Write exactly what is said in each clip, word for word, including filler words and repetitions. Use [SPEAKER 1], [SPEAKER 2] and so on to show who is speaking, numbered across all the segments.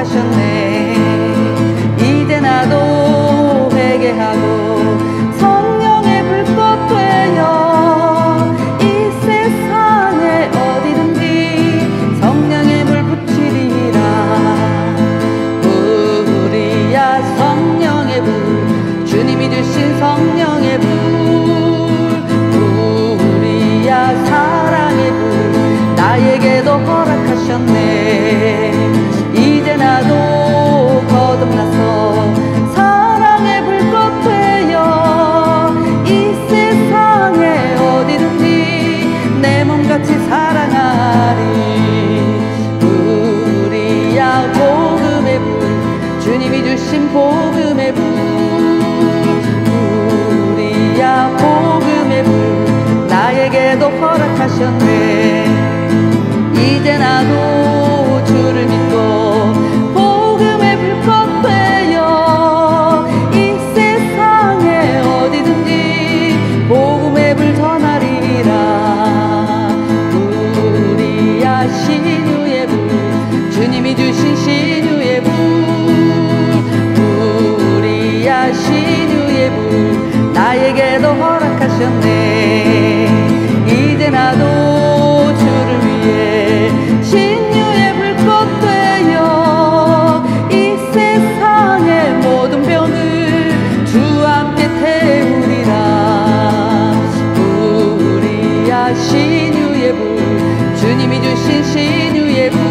[SPEAKER 1] 허락하셨네. 이제 나도 회개하고 성령의 불꽃 되어 이 세상에 어디든지 성령의 불 붙이리라. 우리야 성령의 불, 주님이 주신 성령의 불, 우리야 사랑의 불, 나에게도 허락하셨네. 이제 나도 거듭나서 사랑의 불꽃 되어 이 세상에 어디든지 내 몸같이 사랑하리. 우리야 복음의 불, 주님이 주신 복음의 불, 우리야 복음의 불, 나에게도 허락하셨네. 이제 나도 주를 믿고 복음의 불꽃 되어 이 세상에 어디든지 복음의 불 전하리라. 우리야 신유의 불, 주님이 주신 신유의 불, 우리야 신유의 불, 나에게도 허락하셨네. 이제 나도 주를 위해 신유의 불꽃 되어 이 세상의 모든 병을 주와 함께 태우리라. 우리야 신유의 불, 주님이 주신 신유의 불,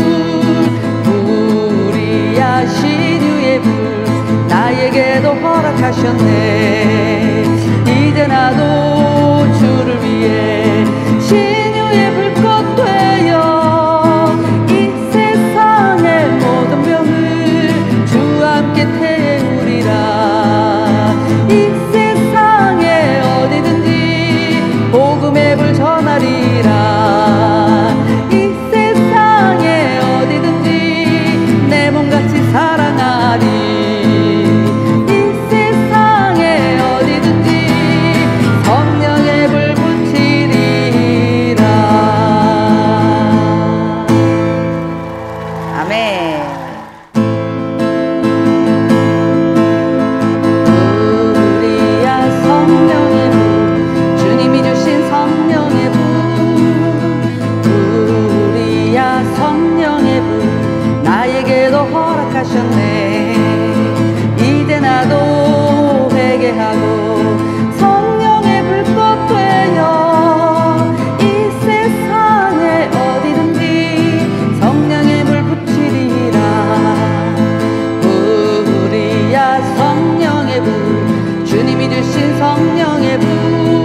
[SPEAKER 1] 우리야 신유의 불, 나에게도 허락하셨네. 이제 나도 주를 위해 신유의 불꽃 되어 이 세상의 모든 병을 주와 함께 태우리라. 이 세상에 어디든지 복음의 불 전하리라. 이 세상에 어디든지 내 몸같이 사랑하리. 이제 나도 회개하고 성령의 불꽃 되어 이 세상에 어디든지 성령의 불 붙이리라. 우리야 성령의 불, 주님이 주신 성령의 불,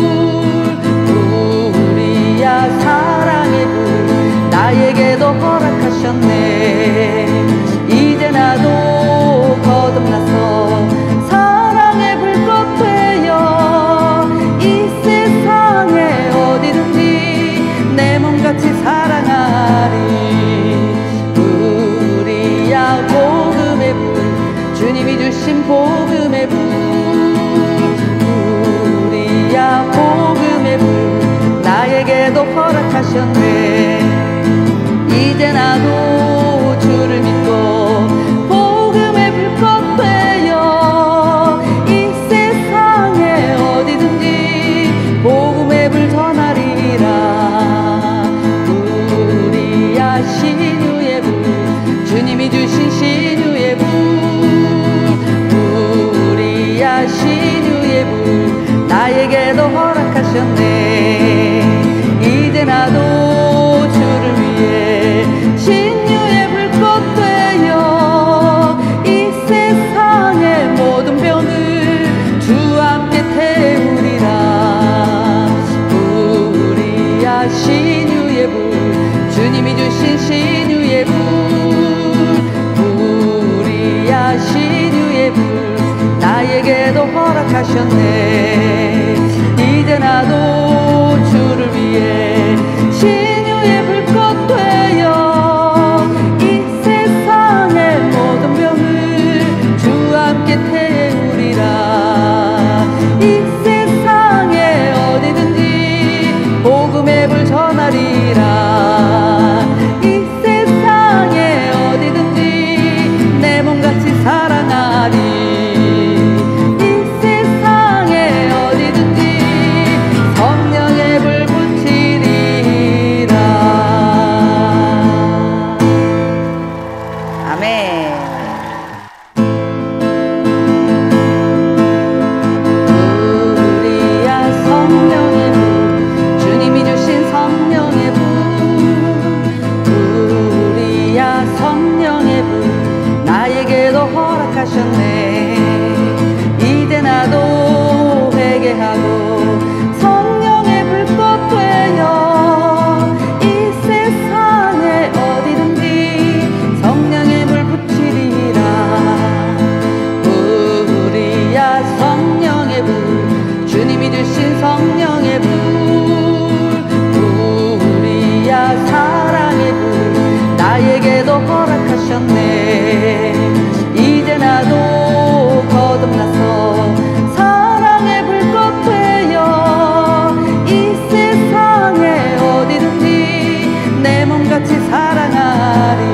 [SPEAKER 1] 우리야 사랑의 불, 나에게도 허락하셨네. 이제 나도 거듭나서 사랑의 불꽃 되어 이 세상에 어디든지 내 몸같이 사랑하리. 우리야 복음의 불, 주님이 주신 복음의 불, 우리야 복음의 불, 나에게도 허락하셨네. 이제 나도 주를 믿고 복음의 불꽃 되어 이 세상에 어디든지 복음의 불 전하리라. 우리야 신유의 불, 주님이 주신 신유의 불, 우리야 신유의 불, 나에게도 허락하셨네. 이제 나도 주를 위해 신유의 불꽃 되어 이 세상의 모든 병을 주와 함께 태우리라. 우리야 신유의 불, 주님이 주신 신유의 불, 우리야 신유의 불, 나에게도 허락하셨네. 이제 나도 주를 위해 신유의 불꽃 되어 이 세상의 모든 병을 주와 함께 태우리라. 이 세상에 어디든지 복음의 불 전하리라. 이 세상에 어디든지 아멘. 이제 나도 회개하고 성령의 불꽃 되어 이 세상에 어디든지 성령의 불 붙이리라. 우리야 성령의 불, 주님이 주신 성령의 불, 우리야 사랑의 불, 나에게도 허락하셨네. 이제 나도 거듭나서 사랑의 불꽃 되어 이 세상에 어디든지 내 몸같이 사랑하리.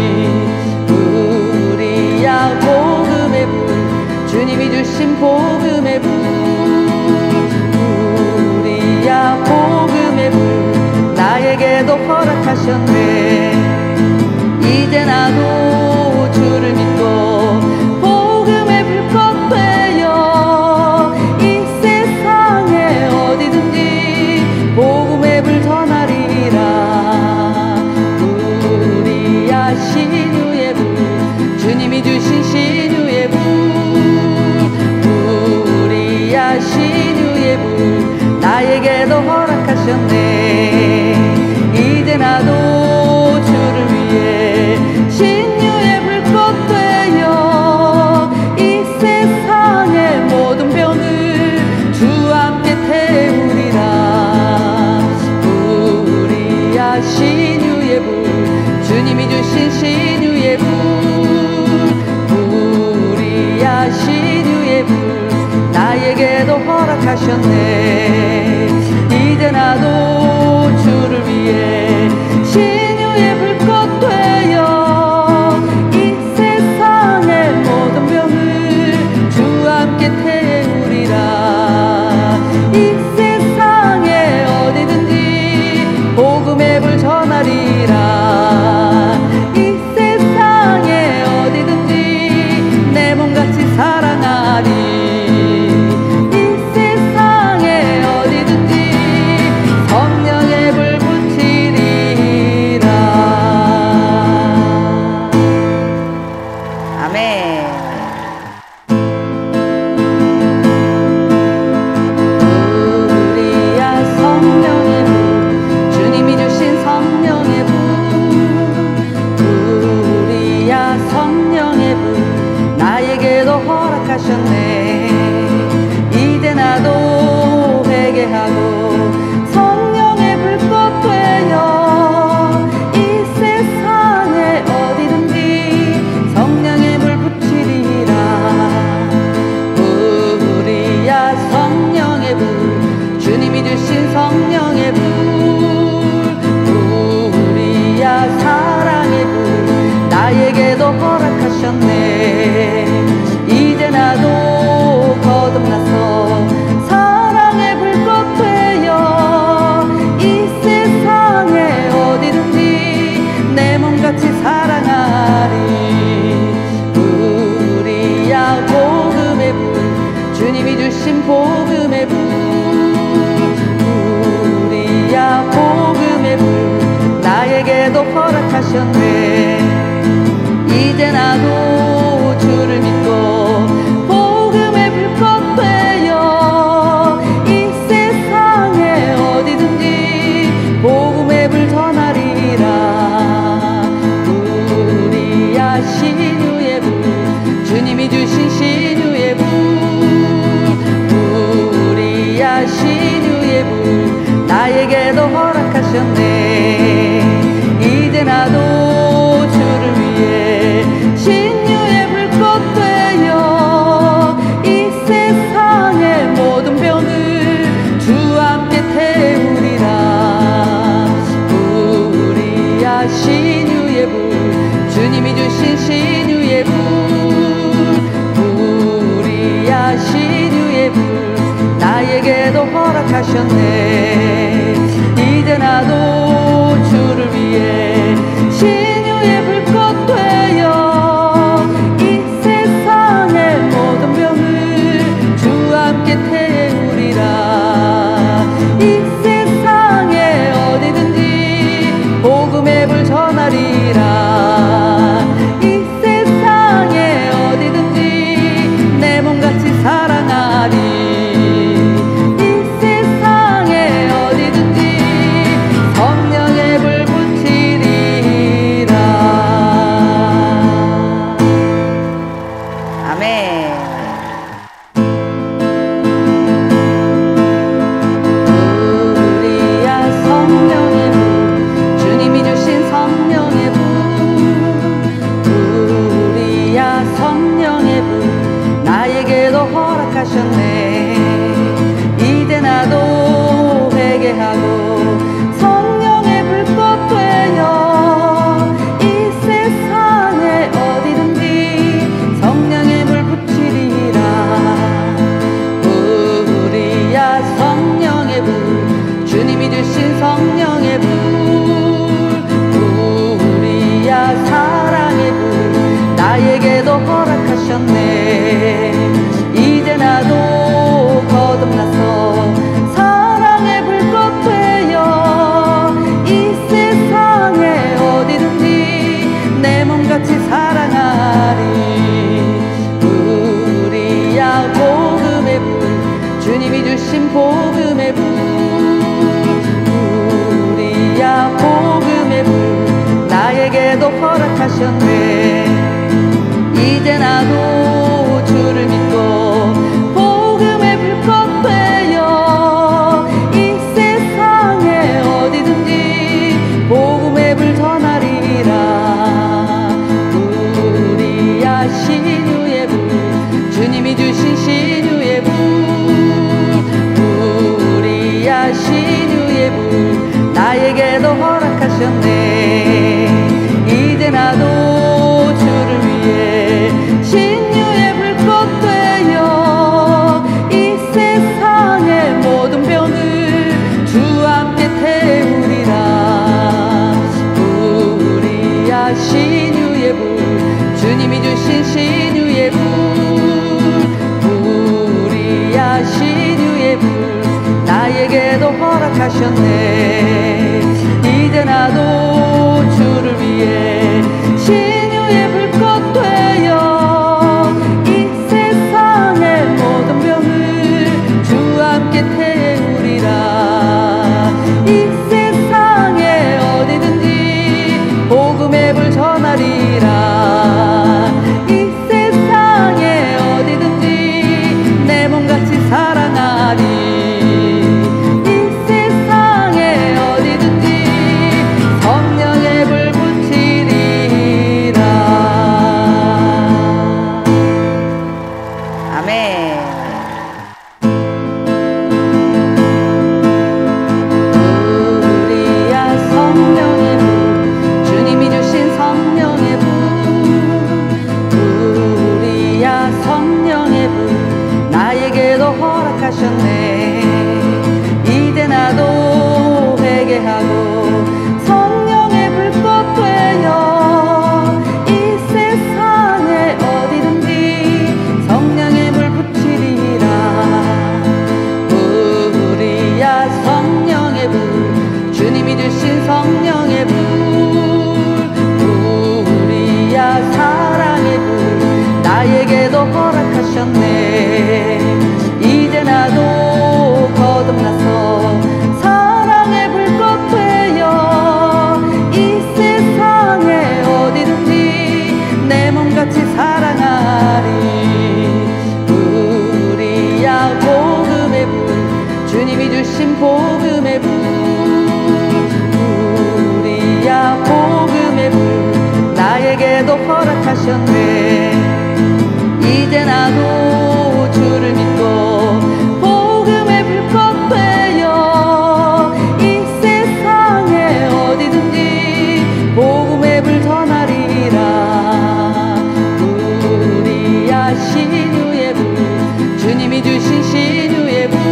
[SPEAKER 1] 우리야 복음의 불, 주님이 주신 복음의 불, 우리야 복음의 불, 나에게도 허락하셨네. 이제 나도 주를 믿고 복음의 불꽃 되어 이 세상에 어디든지 복음의 불 전하리라. 우리야 신유의 불, 주님이 주신 신유의 불, 우리야 신유의 불, 나에게도 허락하셨네. 이제 나도 주를 위해 신유의 불꽃 되어 이 세상의 모든 병을 주와 함께 태우리라. 우리야 신유의 불, 주님이 주신 신유의 불, 우리야 신유의 불, 나에게도 허락하셨네. 이제 나도 주를 위해 신유의 불꽃 되어 이 세상의 모든 병을 주와 함께 태우리라. 이 세상에 어디든지 복음의 불 전하리라. 이 세상에 어디든지 내 몸같이 사랑하리. 이제 나도 회개하고 성령의 불꽃 되어 이 세상에 어디든지 성령의 불 붙이리라. 우리야 성령의 불, 주님이 주신 성령의 불, 우리야 사랑의 불, 나에게도 허락하셨네. 이제 나도 거듭나서 사랑의 불꽃 되어 이 세상에 어디든지 내 몸같이 사랑하리. 우리야 복음의 불, 주님이 주신 복음의 불, 우리야 복음의 불, 나에게도 허락하셨네. 이제 나도 주를 믿고 복음의 불꽃 되어 이 세상에 어디든지 복음의 불 전하리라. 우리야 신유의 불, 주님이 주신 신유의 불, 우리야 신유의 불, 나에게도 허락하셨네. 이제 나도 주를 위해 신유의 불꽃 되어 이 세상의 모든 병을 주와 함께 태우리라. 우리야 신유의 불, 주님이 주신 신유의 불, 우리야 신유의 불, 나에게도 허락하셨네. 이제 나도 주를 위해 신유의 불꽃 되어 허락하셨네. 이제 나도 회개하고 성령의 불꽃 되어 이 세상에 어디든지 성령의 불 붙이리라. 우리야 성령의 불, 주님이 주신 성령의 불, 우리야 사랑의 불, 나에게도 허락하셨네. 이제 나도 거듭나서 사랑의 불꽃 되어 이 세상에 어디든지 내 몸같이 사랑하리. 우리야 복음의 불, 주님이 주신 복음의 불, 우리야 복음의 불, 나에게도 허락하셨네. 이제 나도 주를 믿고 복음의 불꽃 되어 이 세상에 어디든지 복음의 불 전하리라. 우리야 신유의 불, 주님이 주신 신유의 불, 우리야 신유의 불, 나에게도 허락하셨네. 이제 나도 주를 위해 신유의 불꽃 되어 이 세상의 모든 병을 주와 함께 태우리라. 우리야 신유의 불, 주님이 주신 신유의 불, 우리야 신유의 불, 나에게도 허락하셨네. 이제 나도 주를 위해 신유의 불꽃 되어 이 세상의 모든 병을 주와 함께 태우리라. 이 세상에 어디든지 복음의 불 전하리라. 이 세상에 어디든지 내 몸같이 사랑하리. 이 세상에 어디든지 성령의 불 붙이리라. 아멘. 우리야 성령의 불, 주님이 주신 성령의 불, 우리야 성령의 불, 나에게도 허락하셨네. 이제 나도 회개하고 성령의 불꽃 되어 이 세상에 어디든지 성령의 불 붙이리라. 우리야 성령의 불, 주님이 주신 성령의 불, 우리야 사랑의 불, 나에게도 허락하셨네. 이제 나도 거듭나서 사랑의 불꽃 되어 이 세상에 어디든지 내 몸같이 사랑하리. 우리야 복음의 불, 주님이 주신 복음의 불, 우리야 복음의 불, 나에게도 허락하셨네. 이제 나도 주를 믿고 복음의 불꽃 되어 이 세상에 어디든지 복음의 불 전하리라. 우리야 신유의 불, 주님이 주신 신유의 불,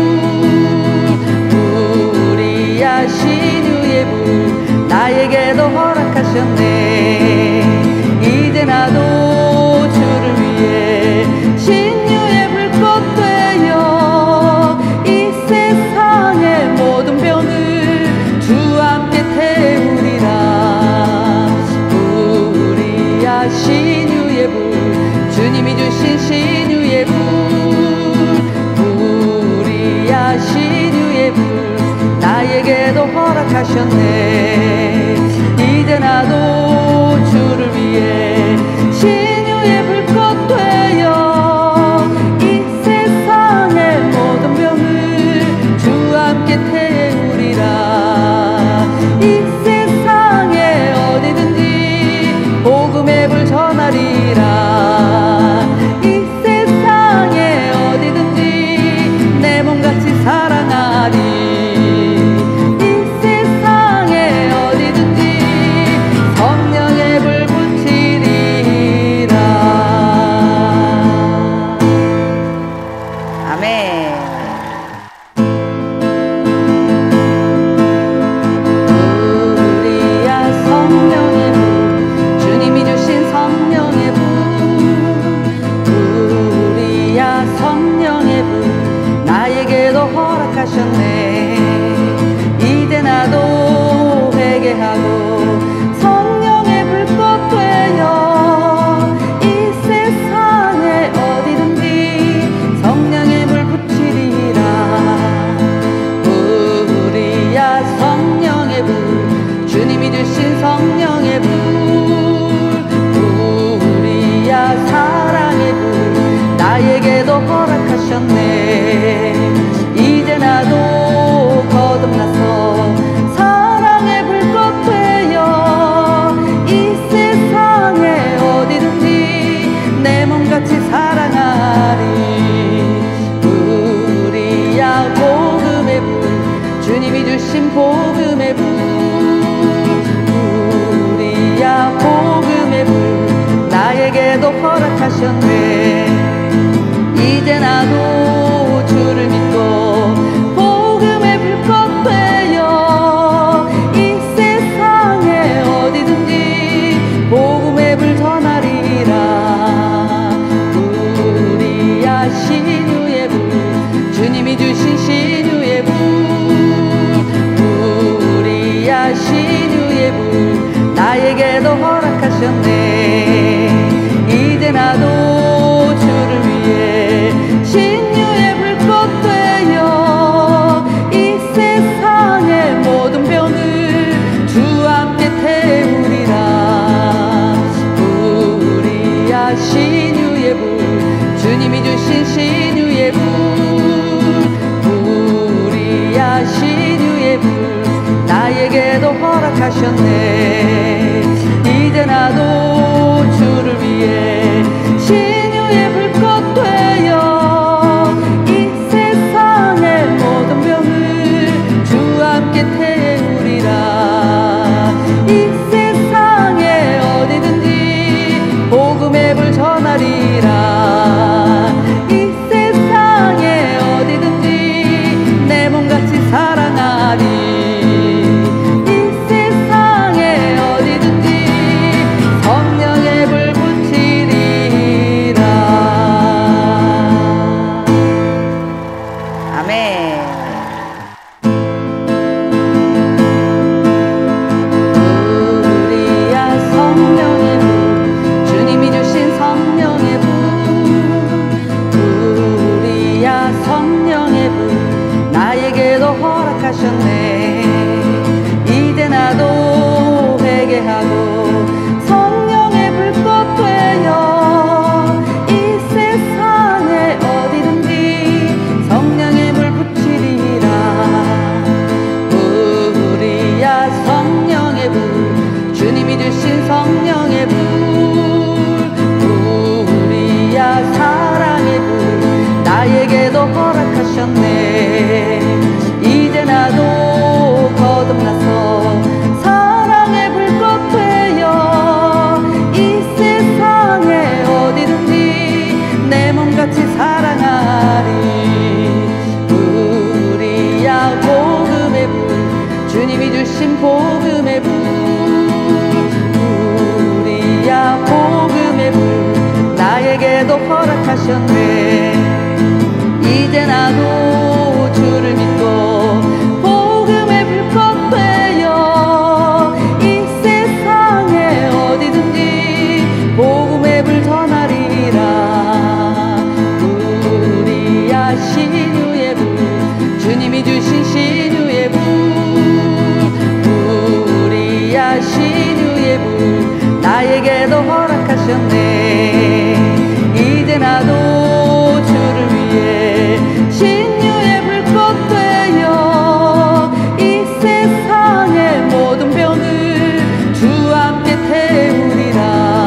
[SPEAKER 1] 우리야 신유의 불, 나에게도 허락하셨네. 이제 나도 주를 위해 신유의 불꽃 되어 이 세상의 모든 병을 주와 함께 태우리라. 우리야 신유의 불, 주님이 주신 신유의 불, 우리야 신유의 불, 나에게도 허락하셨네. 이제 나도 주를 위해 신유의 불꽃 되어 이 세상의 모든 병을 주와 함께 태우리라. 이 세상에 어디든지 복음의 불 전하리라. 이 세상에 어디든지 허락하셨네. 이제 나도 회개하고 성령의 불꽃 되어 이 세상에 어디든지 성령의 불 붙이리라. 우리야 성령의 불, 주님이 주신 성령의 불, 우리야 사랑의 불, 나에게도 허락하셨네. 이제 나도 거듭나서 사랑의 불꽃 되어 이 세상에 어디든지 내 몸같이 사랑하리. 우리야 복음의 불, 주님이 주신 복음의 불, 우리야 복음의 불, 나에게도 허락하셨네. 이제 나도 주를 믿고 복음의 불꽃 되어 이 세상에 어디든지 복음의 불 전하리라. 우리야 신유의 불, 주님이 주신 신유의 불, 우리야 신유의 불, 나에게도 허락하셨네. 이제 나도 주를 위해 신유의 불꽃 되어 이 세상의 모든 병을 주와 함께 태우리라. 우리야 신유의 불, 주님이 주신 신유의 불, 우리야 신유의 불, 나에게도 허락하셨네. 이제 나도 주를 위해 신유의 불꽃 되어 이 세상의 모든 병을 주와 함께 태우리라. 이 세상에 어디든지 복음의 불 전하리라. 이 세상에 어디든지 내 몸같이 사랑하리. 이제 나도 회개하고 성령의 불꽃 되어 이 세상에 어디든지 성령의 불 붙이리라. 우리야 성령의 불, 주님이 주신 성령의 불, 우리야 사랑의 불, 나에게도 허락하셨네. 이제 나도 거듭나서 사랑의 불꽃 되어 이 세상에 어디든지 내 몸같이 사랑하리. 우리야 복음의 불, 주님이 주신 복음의 불, 우리야 복음의 불, 나에게도 허락하셨네. 이제 나도 주를 믿고 복음의 불꽃 되어 이 세상에 어디든지 복음의 불 전하리라. 우리야 신유의 불, 주님이 주신 신유의 불, 우리야 신유의 불, 나에게도 허락하셨네. 이제 나도 주를 위해 신유의 불꽃 되어 이 세상의 모든 병을 주와 함께 태우리라.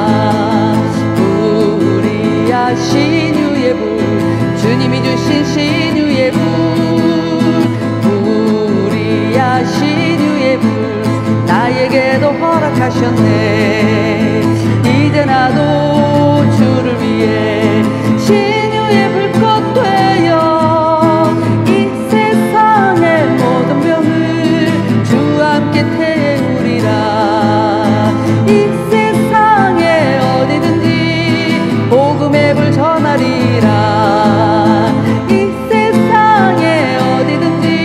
[SPEAKER 1] 우리야 신유의 불, 주님이 주신 신유의 불, 우리야 신유의 불, 나에게도 허락하셨네. 이제 나도 주를 위해 신유의 불꽃 되어 이 세상의 모든 병을 주와 함께 태우리라. 이 세상에 어디든지 복음의 불 전하리라. 이 세상에 어디든지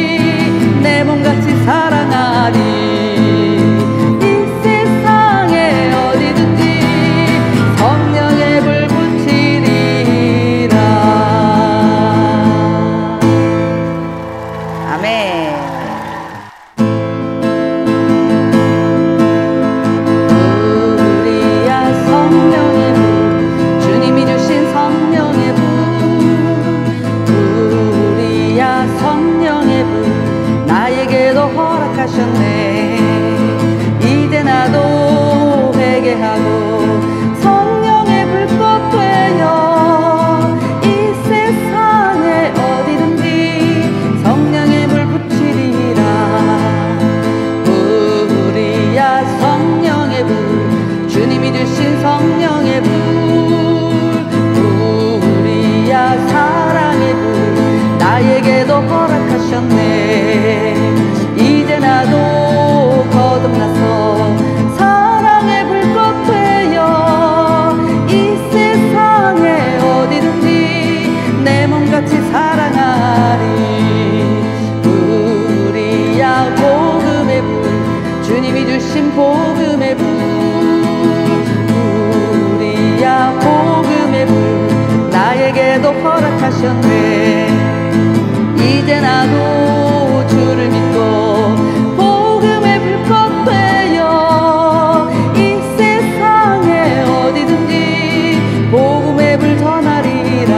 [SPEAKER 1] 나에게도 허락하셨네. 이제 나도 주를 믿고 복음의 불꽃 되어 이 세상에 어디든지 복음의 불 전하리라.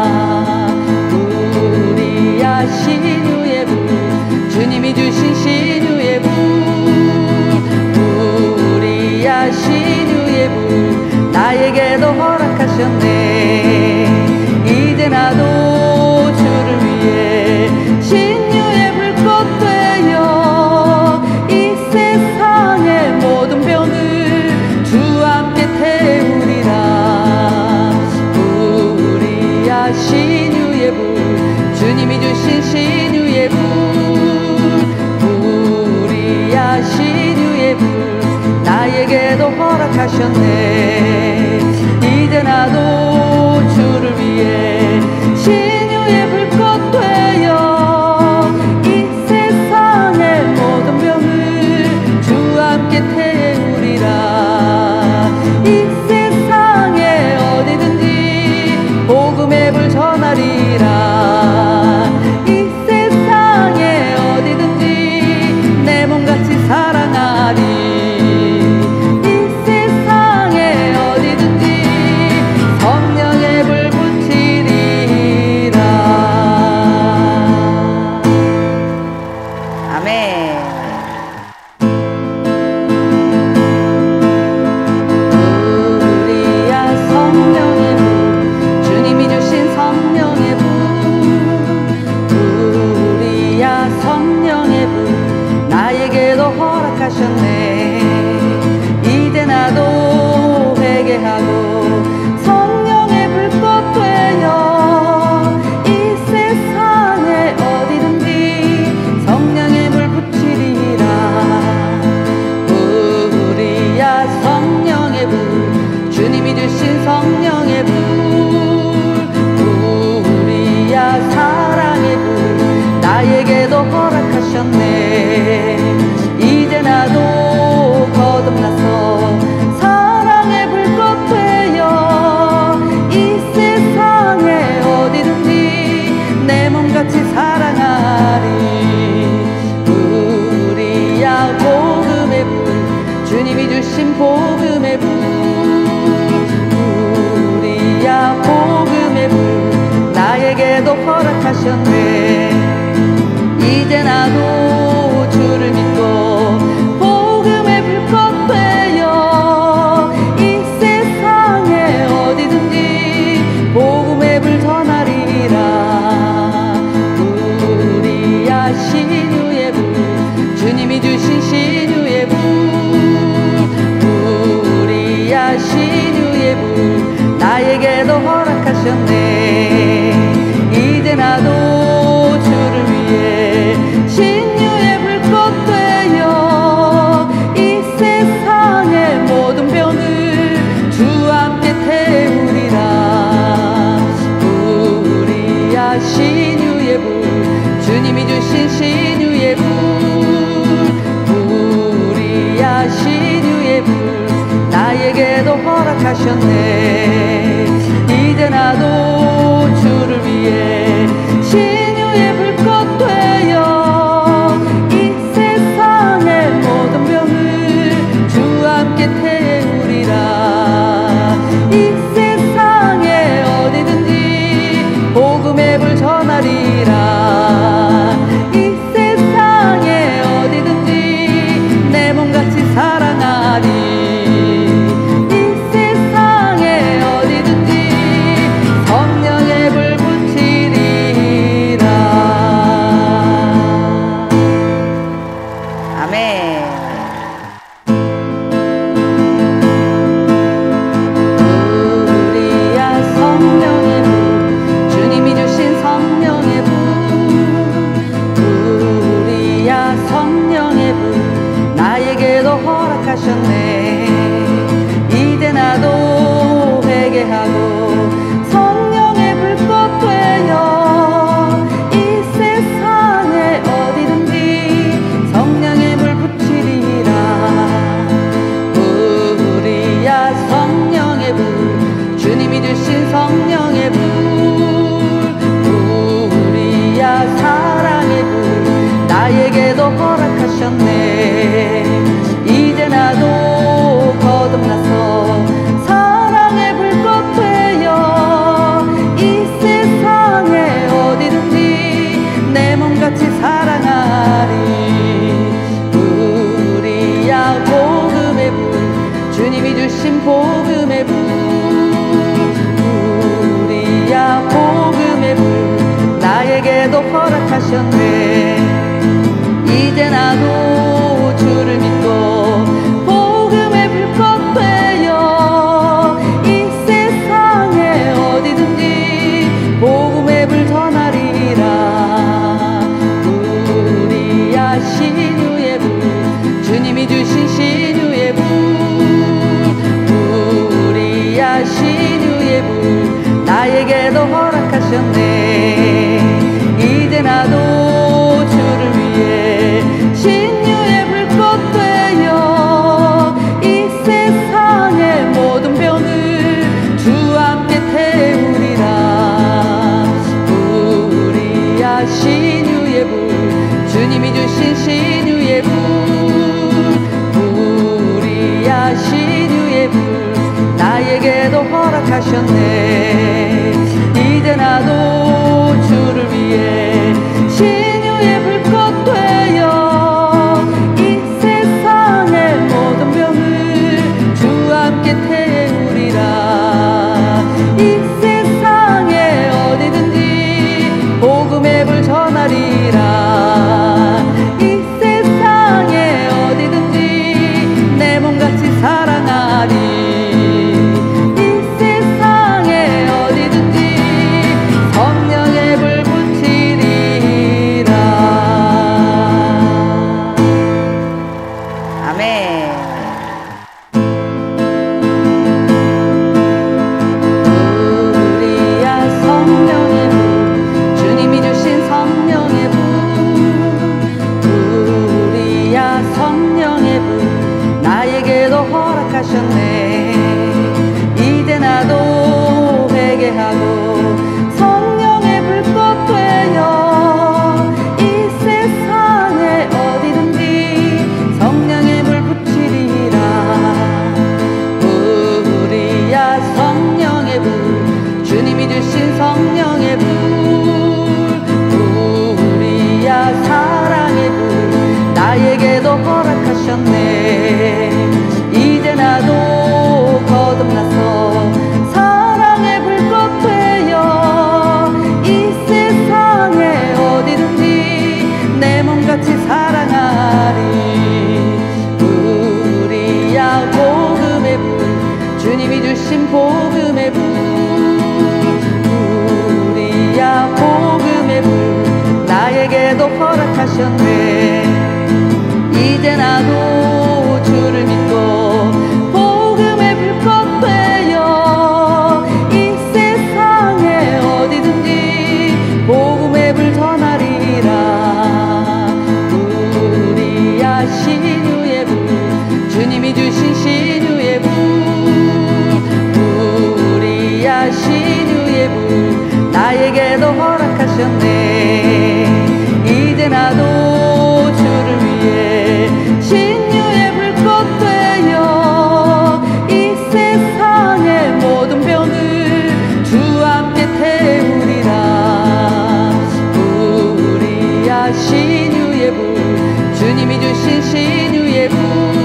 [SPEAKER 1] 우리야 신유의 불, 주님이 주신 신유의 불, 우리야 신유의 불, 나에게도 허락하셨네. 이제 나도 주를 위해 신유의 불꽃 되어 이 세상의 모든 병을 주와 함께 태우리라. 우리야 신유의 불, 주님이 주신 신유의 불, 우리야 신유의 불, 나에게도 허락하셨네. 이제 나도 주를 위해 신유의 불꽃 되어 이 세상의 모든 병을 주와 함께 태우리라. 이 세상에 어디든지 복음의 불 전하리라. 이 세상에 어디든지 내 몸같이 사랑하리. 이 세상에 어디든지 성령의 불 붙이리라. 아멘. 우리야 성령의 불, 주님이 주신 성령의 불, 우리야 성령의 불, 나에게도 허락하셨네. 이제 나도 회개하고 성령의 불꽃 되어 이 세상에 어디든지 성령의 불 붙이리라. 우리야 성령의 불, 주님이 주신 성령의 불, 우리야 사랑의 불, 나에게도 허락하셨네. 이제 나도 거듭나서 사랑의 불꽃 되어 이 세상에 어디든지 내 몸같이 사랑하리. 우리야 복음의 불, 주님이 주신 복음의 불, 우리야 복음의 불, 나에게도 허락하셨네. 이제 나도 주를 믿고 복음의 불꽃 되어 이 세상에 어디든지 복음의 불 전하리라. 우리야 신유의 불, 주님이 주신 신유의 불, 우리야 신유의 불, 나에게도 허락하셨네. 이제 나도 주를 위해 신유의 불꽃 되어 이 세상의 모든 병을 주와 함께 태우리라. 우리야 신유의 불, 주님이 주신 신유의 불, 우리야 신유의 불, 나에게도 허락하셨네. 이제 나도 주를 위해 신유의 불꽃 되어 이 세상의 모든 병을 주와 함께 태우리라. 이 세상에 어디든지 복음의 불 전하리라. 이 세상에 어디든지 내 몸같이 사랑하리. 하셨네. 이제 나도 회개하고 성령의 불꽃 되어 이 세상에 어디든지 성령의 불 붙이리라. 우리야 성령의 불, 주님이 주신 성령의 불, 나에게도 허락하셨네. 이제 나도 주를 믿고 복음의 불꽃 되어 이 세상에 어디든지 복음의 불 전하리라. 우리야 신유의 불, 주님이 주신 신유의 불, 우리야 신유의 불, 나에게도 허락하셨네. 이제 나도 주를 위해 신유의 불꽃 되어 이 세상의 모든 병을 주와 함께 태우리라. 우리야 신유의 불, 주님이 주신 신유의 불, 우리야 신유의 불, 나에게도 허락하셨네. 이제 나도 주를 위해 신유의 불꽃 되어 이 세상의 모든 병을 주와 함께 태우리라. 이 세상에 어디든지 복음의 불 전하리라. 이 세상에 어디든지 내 몸같이 사랑하리. 이제 나도 회개하고 성령의 불꽃 되어 이 세상에 어디든지 성령의 불 붙이리라. 우리야 성령의 불, 주님이 주신 성령의 불, 우리야 사랑의 불, 나에게도 허락하셨네. 이제 나도 거듭나서 사랑의 불꽃 되어 이 세상에 어디든지 내 몸같이 사랑하리. 우리야 복음의 불, 주님이 주신 복음의 불, 우리야 복음의 불, 나에게도 허락하셨네. 이제 나도 주를 믿고 복음의 불꽃 되어 이 세상에 어디든지 복음의 불 전하리라. 우리야 신유의 불, 주님이 주신 신유의 불, 우리야 신유의 불, 나에게도 허락하셨네. 이제 나도 주를 위해 신유의 불꽃 되어 이 세상의 모든 병을 주와 함께 태우리라. 우리야 신유의 불, 주님이 주신 신유의 불,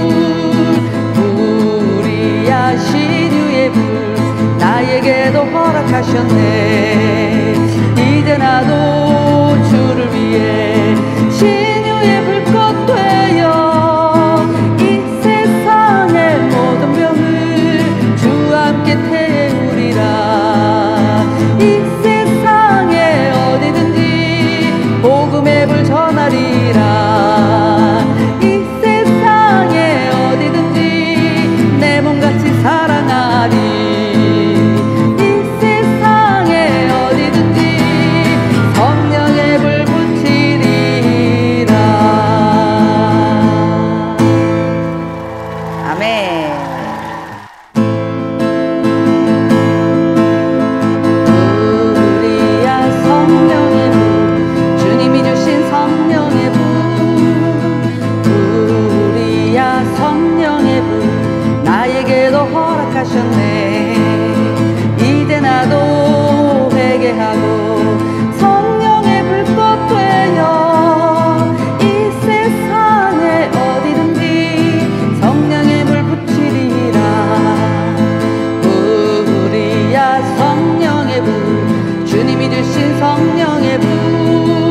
[SPEAKER 1] 우리야 신유의 불, 나에게도 허락하셨네. 이제 나도 주를 위해 신유의 불꽃 되어 이 세상의 모든 병을 주와 함께 태우리라. 이 세상에 어디든지 복음의 불 전하리라. 이 세상에 어디든지 내 몸같이 사랑하리. 이제 나도 회개하고 성령의 불꽃 되어 이 세상에 어디든지 성령의 불 붙이리라. 우리야 성령의 불, 주님이 주신 성령의 불,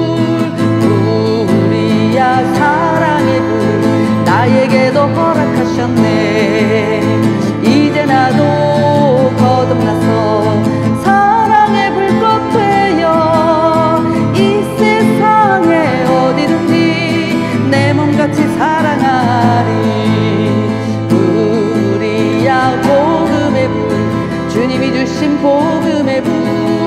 [SPEAKER 1] 주님이 주신 복음의 불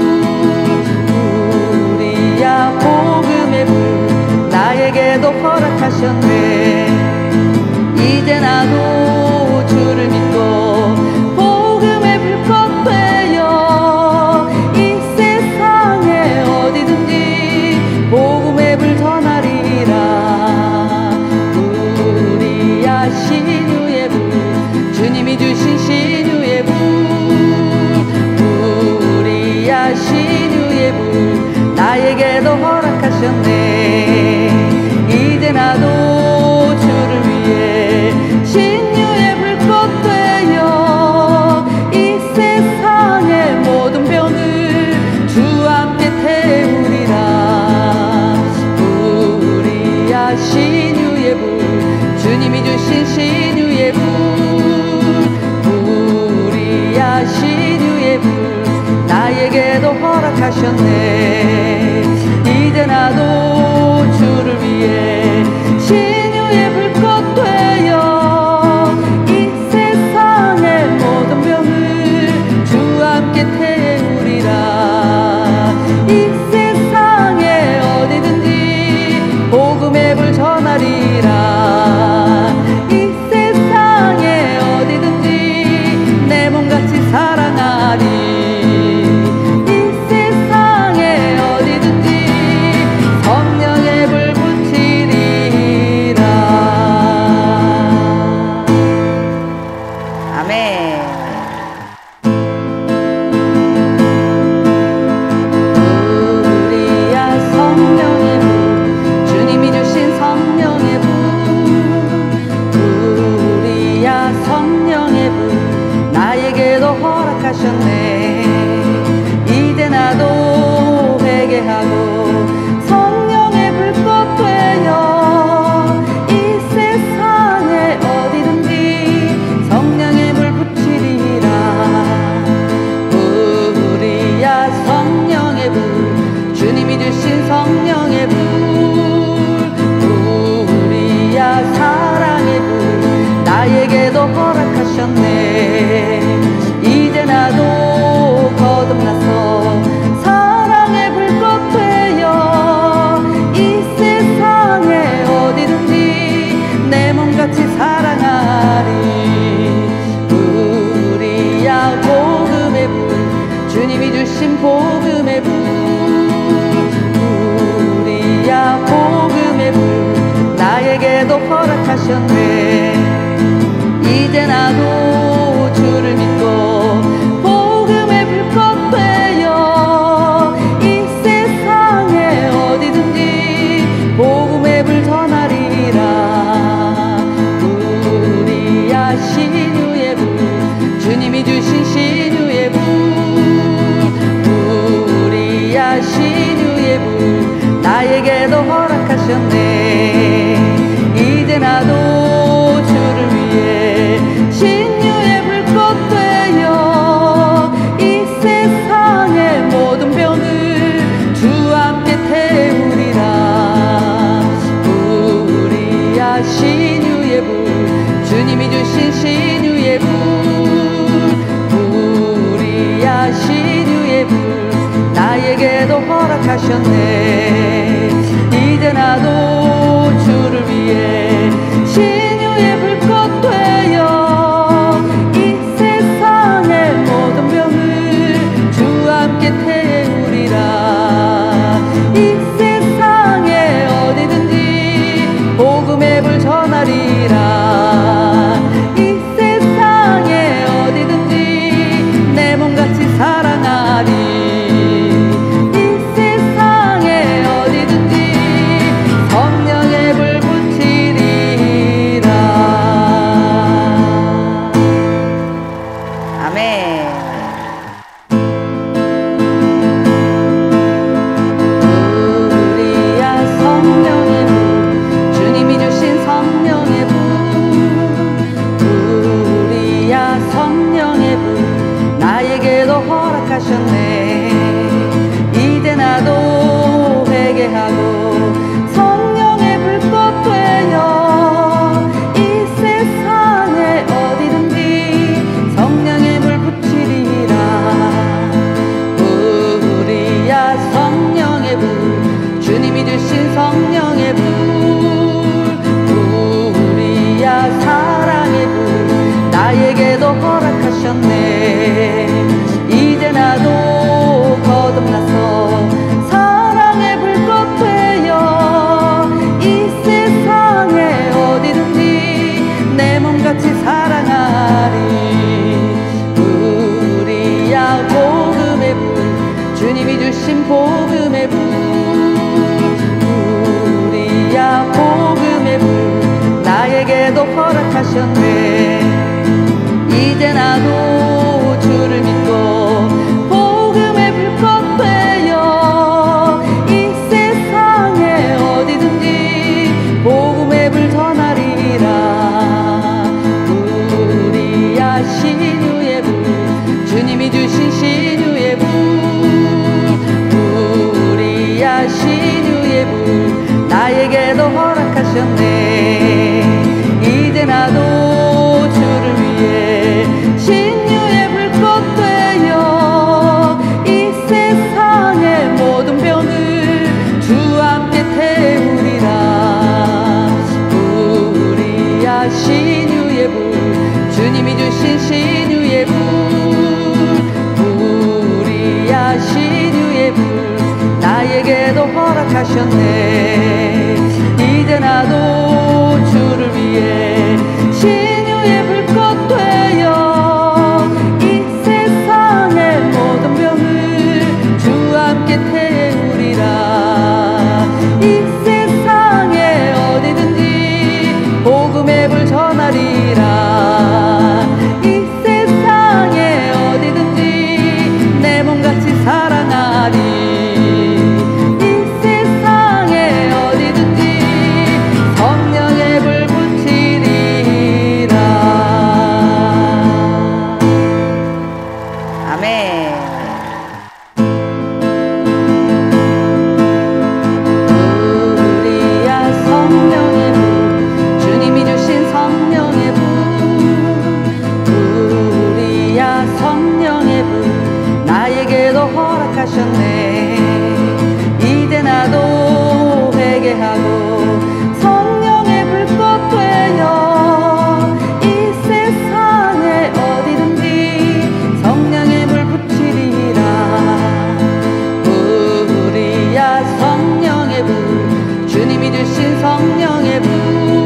[SPEAKER 1] 우리야 복음의 불 나에게도 허락하셨네. 이제 나도 주를 믿고 복음의 불꽃 되어 이 세상에 어디든지 복음의 불 전하리라. 우리야 신유의 불 주님이 주신 신유의 불 우리야 신유의 불 나에게도 허락하셨네. 이제 나도 주를 위해 신유의 불꽃 되어 이 세상의 모든 병을 주와 함께 태우리라. 우리야 신유의 불 주님이 주신 신유의 불 우리야 신유의 불 나에게도 허락하셨네. 이제 나도 주를 위해 신유의 불꽃 되어 이 세상의 모든 병을 주와 함께 태우리라. 이 세상에 어디든지 복음의 불 전하리라. 이 세상에 어디든지 내 몸같이 사랑하리. 이 세상에 어디든지 성령의 불 붙이리라. 아멘. 우리야 성령의 불 주님이 주신 성령의 불 우리야 성령의 불 나에게도 허락하셨네. 이제 나도 회개하고 성령의 불꽃 되어 이 세상에 어디든지 성령의 불 붙이리라. 우리야 성령의 불 주님이 주신 성령의 불 우리야 사랑의 불 나에게도 허락하셨네. 이제 나도 거듭나서 사랑의 불꽃 되어 이 세상에 어디든지 내 몸같이 사랑하리. 우리야 복음의 불 주님이 주신 복음의 불 우리야 복음의 불 나에게도 허락하셨네. 이제 나도 주를 믿고 복음의 불꽃 되어 이 세상에 어디든지 복음의 불 전하리라. 우리야 신유의 불 주님이 주신 신유의 불 우리야 신유의 불 나에게도 허락하셨네. 이제 나도 주를 위해 신유의 불꽃 되어 이 세상의 모든 병을 주와 함께 태우리라. 우리야 신유의 불 주님이 주신 신유의 불 우리야 신유의 불 나에게도 허락하셨네. 이제 나도 주를 위해 신유의 불꽃 되어 이 세상의 모든 병을 주와 함께 태우리라. 이 세상에 어디든지 복음의 불 전하리라. 이 세상에 어디든지 내 몸같이 사랑하리. 하셨네. 이제 나도 회개하고 성령의 불꽃 되어 이 세상에 어디든지 성령의 불 붙이리라. 주님이 주신 복음의 불 우리야 복음의 불 나에게도 허락하셨네. 이제 나도 주를 믿고 복음의 불꽃 되어 이 세상에 어디든지 복음의 불 전하리라. 우리야 신유의 불 주님이 주신 신유의 불 우리야 신유의 불 나에게도 허락하셨네. 이제 나도 주를 위해 신유의 불꽃 되어 이 세상의 모든 병을 주와 함께 태우리라. 우리야 신유의 불 주님이 주신 신유의 불 우리야 신유의 불 나에게도 허락하셨네. 이제 나도 주를 위해 신유의 불꽃 되어 이 세상의 모든 병을 주와 함께 태우리라. 이 세상에 어디든지 복음의 불 전하리라. 이 세상에 어디든지 내 몸같이 사랑하리. 이 세상에 어디든지 성령의 불 붙이리라. 아멘. 우리야 성령의 불 주님이 주신 성령의 불 우리야 성령의 불 나에게도 허락하셨네. 이제 나도 회개하고 성령의 불꽃 되어 이 세상에 어디든지 성령의 불 붙이리라. 우리야 성령의 불 주님이 주신 성령의 불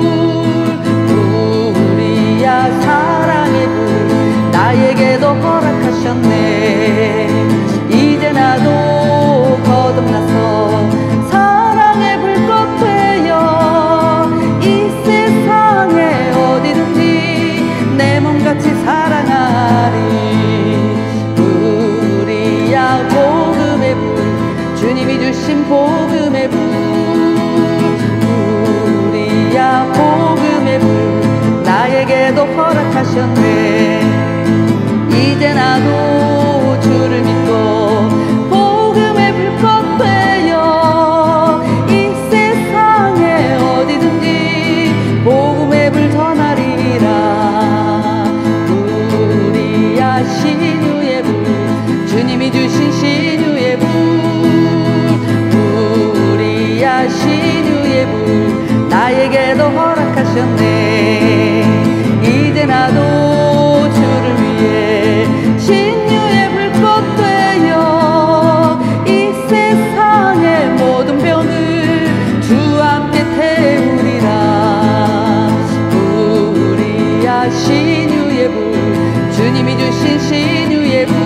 [SPEAKER 1] 우리야 사랑의 불 나에게도 허락하셨네. 이제 나도 거듭나서 사랑의 불꽃 되어 이 세상에 어디든지 내 몸같이 사랑하리. 우리야 복음의 불 주님이 주신 복음의 불 우리야 복음의 불 나에게도 허락하셨네. 이제 나도 주를 믿고 복음의 불꽃 되어 이 세상에 어디든지 복음의 불 전하리라. 우리야 신유의 불 주님이 주신 신유의 불 우리야 신유의 불 나에게도 허락하셨네. 이제 나도 주를 위해 신유의 불꽃 되어 이 세상의 모든 병을 주와 함께 태우리라. 우리야 신유의 불 주님이 주신 신유의 불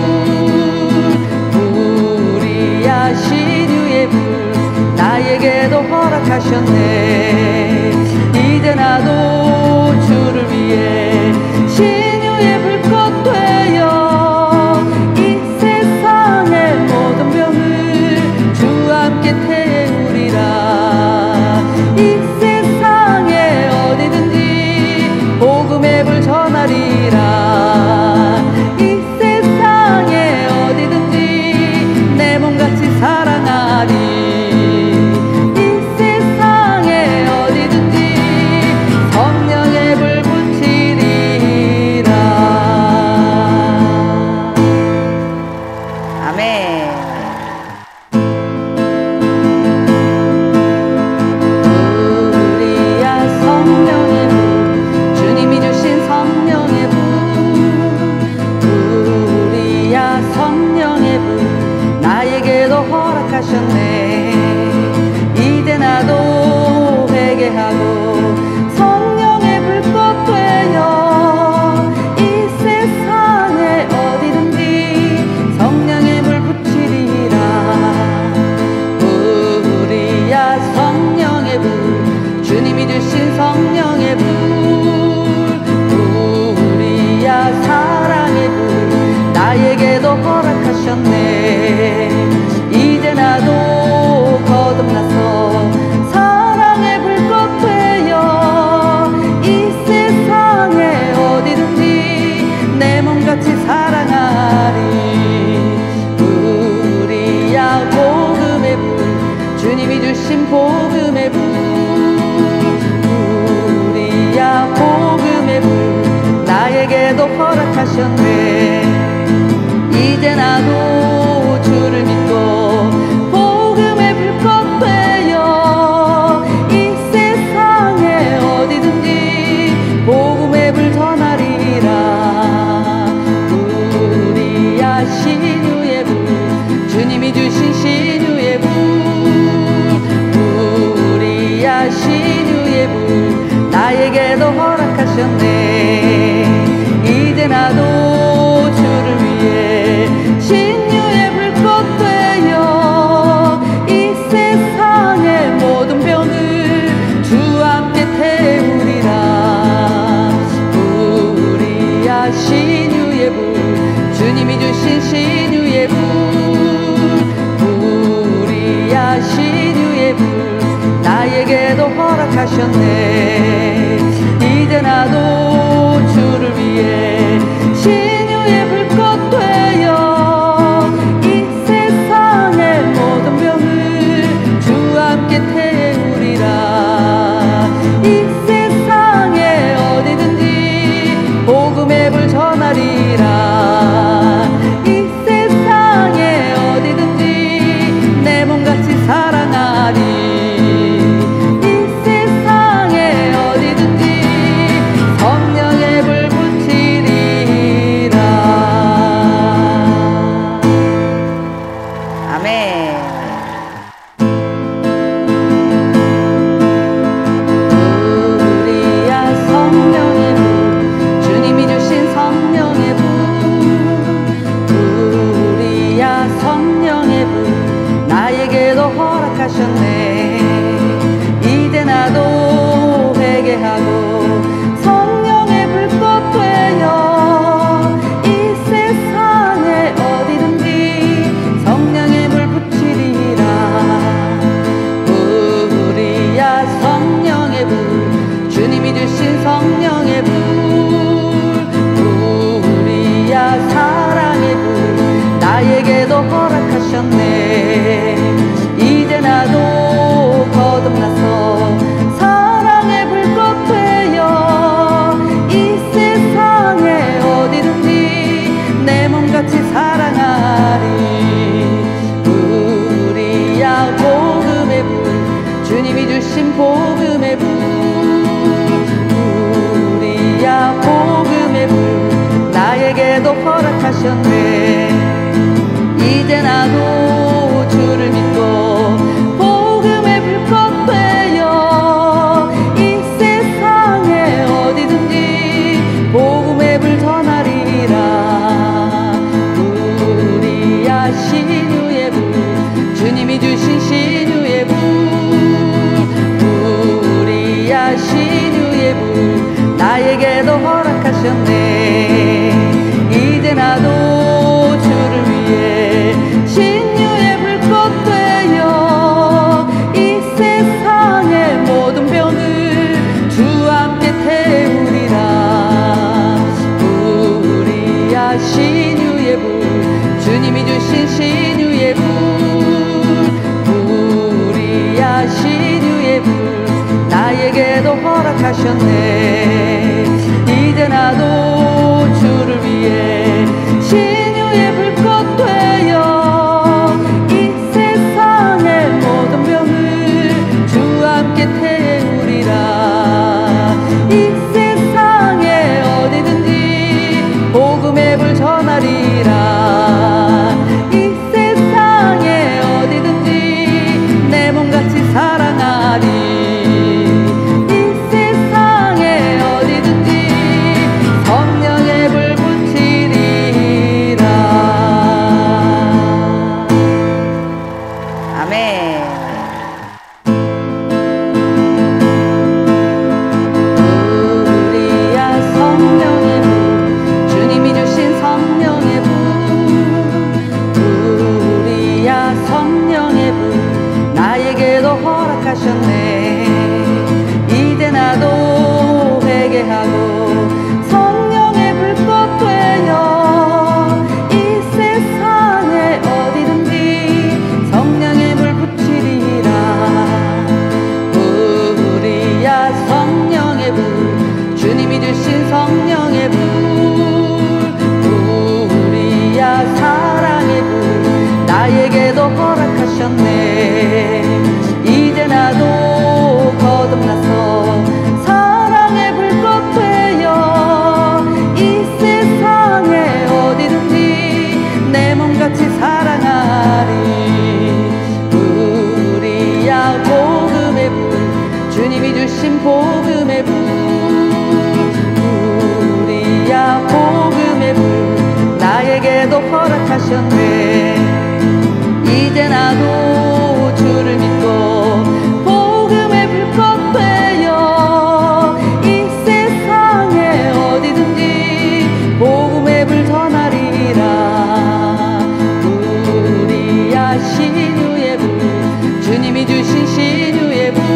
[SPEAKER 1] 우리야 신유의 불 나에게도 허락하셨네. 이제 나도 주를 위해 신유의 불꽃 되어 이 세상의 모든 병을 주와 함께 태우리라. 이 세상에 어디든지 복음의 불 전하리라. 이 세상에 어디든지 내 몸같이 사랑하리. 허락하셨네. 이제 나도 주를 믿고 복음의 불꽃 되어 이 세상에 어디든지 복음의 불 전하리라. 우리야 신유의 불, 주님이 주신 신유의 불, 우리야 신유의 불, 나에게도 허락하셨네. 이제 나도 주를 위해 신유의 불꽃 되어 이 세상의 모든 병을 주와 함께 태우리라. 우리야 신유의 불, 주님이 주신 신유의 불, 우리야 신유의 불, 나에게도 허락하셨네. 이제 나도 주를 위해 신유의 불꽃 되어 이 세상의 모든 병을 주와 함께 태우리라. 이 세상에 어디든지 복음의 불 전하리라. 이 세상에 어디든지 내 몸같이 사랑하리. 이제 나도 회개하고 성령의 불꽃 되어 이 세상에 어디든지 성령의 불 붙이리라. 우리야 성령의 불, 주님이 주신 성령의 불, 우리야 사랑의 불, 나에게도 허락하셨네. 이제 나도 거듭나서 사랑의 불꽃 되어 이 세상에 어디든지 내 몸같이 사랑하리. 우리야 복음의 불, 주님이 주신 복음의 불, 우리야 복음의 불, 나에게도 허락하셨네. 이제 나도 주를 믿고 복음의 불꽃 되어 이 세상에 어디든지 복음의 불 전하리라. 우리야 신유의 불, 주님이 주신 신유의 불, 우리야 신유의 불, 나에게도 허락하셨네. 이제 나도 주를 위해 신유의 불꽃 되어 이 세상의 모든 병을 주와 함께 태우리라. 우리야 신유의 불, 주님이 주신 신유의 불, 우리야 신유의 불, 나에게도 허락하셨네. 이제 나도 주를 위해 신유의 불꽃 되어 이 세상의 모든 병을 주와 함께 태우리라. 이 세상에 어디든지 복음의 불 전하리라. 이 세상에 어디든지 내 몸같이 사랑하리. 이제 나도 회개하고 성령의 불꽃 되어 이 세상에 어디든지 성령의 불 붙이리라. 우리야 성령의 불, 주님이 주신 성령의 불, 허락하셨네. 이제 나도 거듭나서 사랑의 불꽃 되어 이 세상에 어디든지 내 몸같이 사랑하리. 우리야 복음의 불, 주님이 주신 복음의 불, 우리야 복음의 불, 나에게도 허락하셨네. 이제 나도 주를 믿고 복음의 불꽃 되어 이 세상에 어디든지 복음의 불 전하리라. 우리야 신유의 불, 주님이 주신 신유의 불,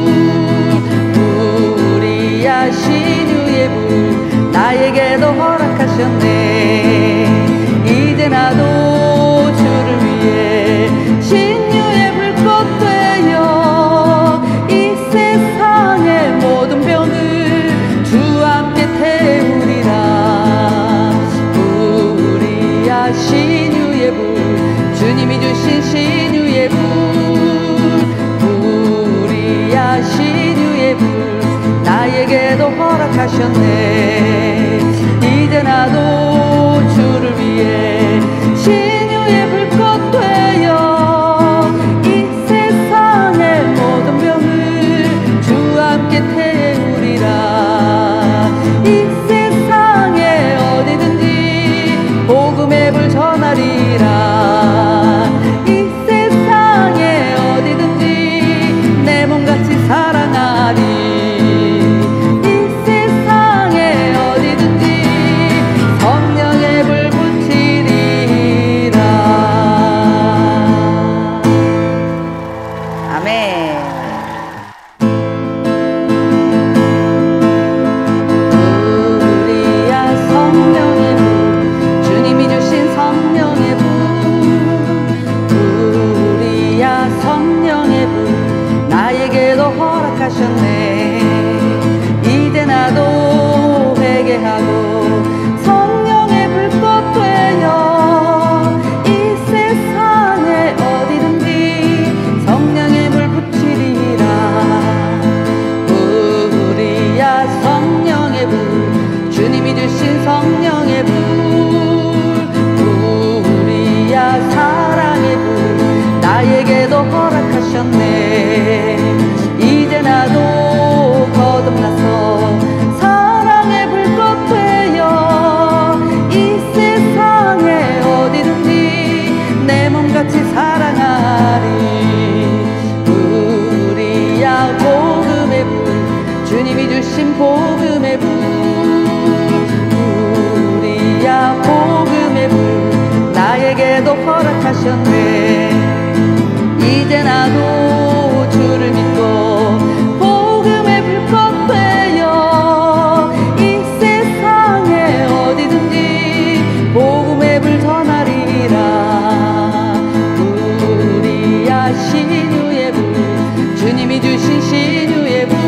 [SPEAKER 1] 우리야 신유의 불, 나에게도 허락하셨네. 이제 나도 주를 위해 신유의 불꽃 되어 이 세상의 모든 병을 주와 함께 태우리라. 우리야 신유의 불, 주님이 주신 신유의 불, 우리야 신유의 불, 나에게도 허락하셨네. 이제 나도 주를 위해 신유의 불꽃 되어 이 세상의 모든 병을 주와 함께 태우리라. 이 세상에 어디든지 복음의 불 전하리라. 이 세상에 어디든지 내 몸같이 사랑하리. 이제 나도 회개하고 성령의 불꽃 되어 이 세상에 어디든지 성령의 불 붙이리라. 우리야 성령의 불, 주님이 주신 성령의 불, 우리야 사랑의 불, 나에게도 허락하셨네. 이제 나도 거듭나서 사랑의 불꽃 되어 이 세상에 어디든지 내 몸같이 사랑하리. 우리야 복음의 불, 주님이 주신 복음의 불, 우리야 복음의 불, 나에게도 허락하셨네. 이제 나도 주를 믿고 복음의 불꽃 되어 이 세상에 어디든지 복음의 불 전하리라. 우리야 신유의 불, 주님이 주신 신유의 불,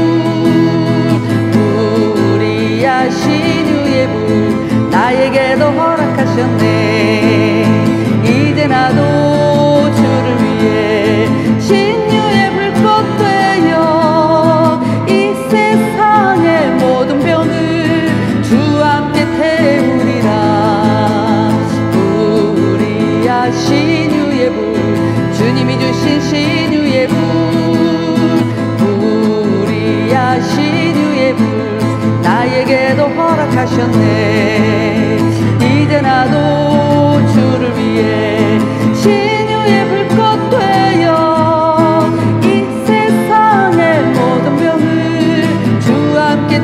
[SPEAKER 1] 우리야 신유의 불, 나에게도 허락하셨네. 이제 나도 주를 위해 신유의 불꽃 되어 이 세상의 모든 병을 주와 함께 태우리라. 우리야 신유의 불, 주님이 주신 신유의 불, 우리야 신유의 불, 나에게도 허락하셨네. 이제 나도 주를 위해 신유의 불꽃 되어 이 세상의 모든 병을 주와 함께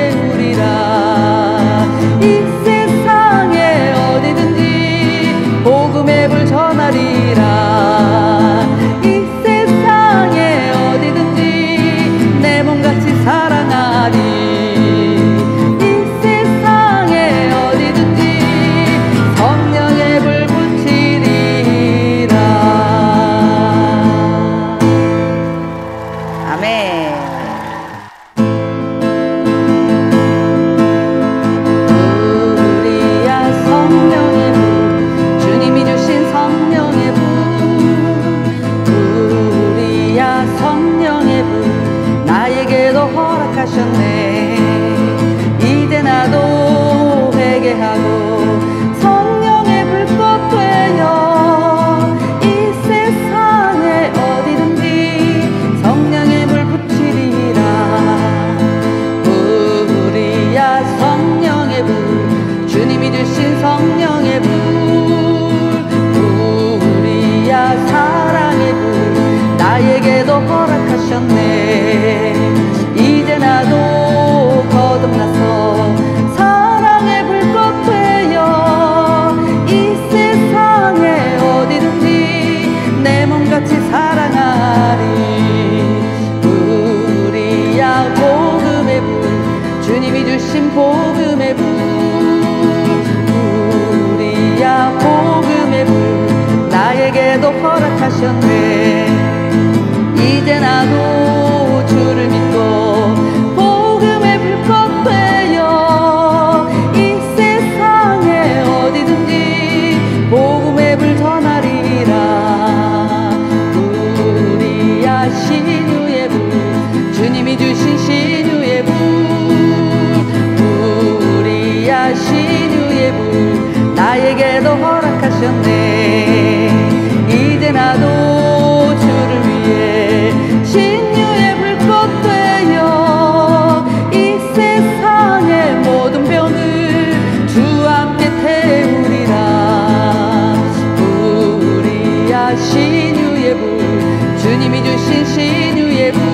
[SPEAKER 1] 태우리라. 이 세상에 어디든지 복음의 불 전하리라. 이 세상에 어디든지 내 몸같이 사랑하리. 이 세상에 어디든지 성령의 불 붙이리. 나에게도 허락하셨네. 이제 나도 주를 믿고 복음의 불꽃 되어 이 세상에 어디든지 복음의 불 전하리라. 우리야 신유의 불, 주님이 주신 신유의 불, 우리야 신유의 불, 나에게도 허락하셨네. 이제 나도 주를 위해 신유의 불꽃 되어 이 세상의 모든 병을 주와 함께 태우리라. 우리야 신유의 불, 주님이 주신 신유의 불,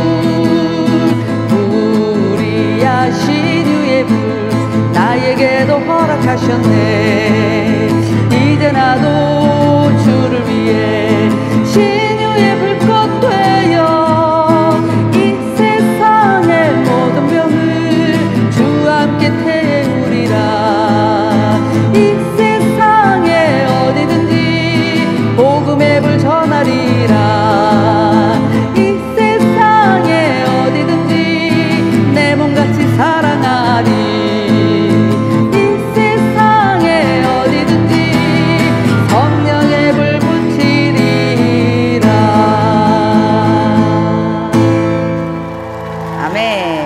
[SPEAKER 1] 우리야 신유의 불, 나에게도 허락하셨네. 이제 나도 주를 위해 신유의 불꽃 되어 이 세상의 모든 병을 주와 함께 태우리라. 이 세상에 어디든지 복음의 불 전하리라. 이 세상에 어디든지 내 몸같이 사랑하리. 이 세상에 어디든지 성령의 불 붙이리라. 아멘.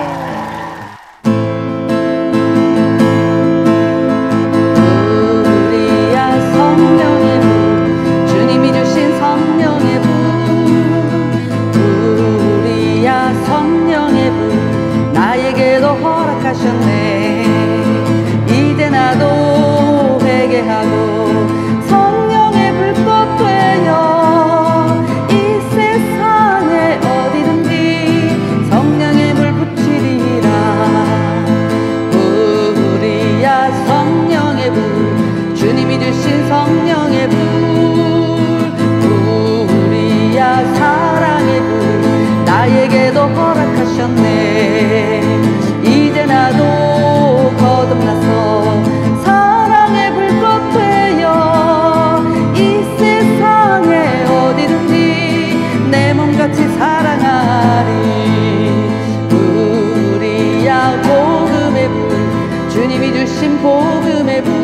[SPEAKER 1] 우리야 성령의 불, 주님이 주신 성령의 불, 우리야 성령의 불, 나에게도 허락하셨네. 이제 나도 회개하고 성령의 불꽃 되어 이 세상에 어디든지 성령의 불 붙이리라. 우리야 성령의 불, 주님이 주신 성령의 불, 우리야 사랑의 불, 나에게도 허락하셨네. 이제 나도 거듭나서 사랑의 불꽃 되어 이 세상에 어디든지 내 몸같이 사랑하리. 우리야 복음의 불, 주님이 주신 복음의 불,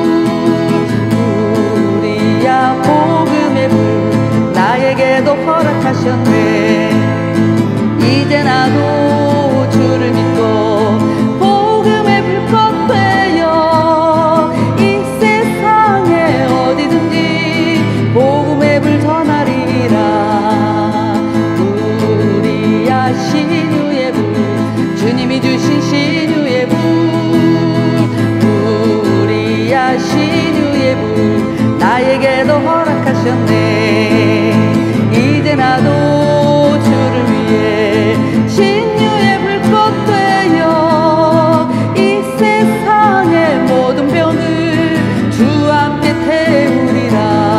[SPEAKER 1] 우리야 복음의 불, 나에게도 허락하셨네. 이제 나도 주를 믿고 복음의 불꽃 되어 이 세상에 어디든지 복음의 불 전하리라. 우리야 신유의 불, 주님이 주신 신유의 불, 우리야 신유의 불, 나에게도 허락하셨네. 이제 나도 주를 위해 신유의 불꽃 되어 이 세상의 모든 병을 주와 함께 태우리라.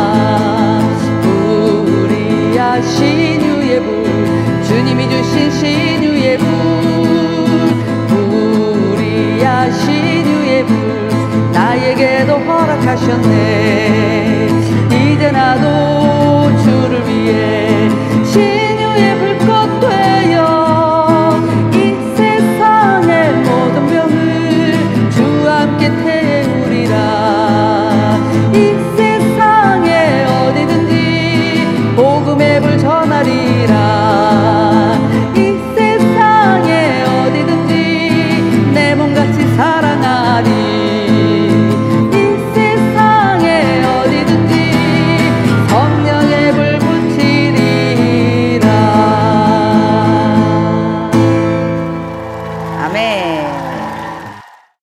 [SPEAKER 1] 우리야 신유의 불, 주님이 주신 신유의 불, 우리야 신유의 불, 나에게도 허락하셨네.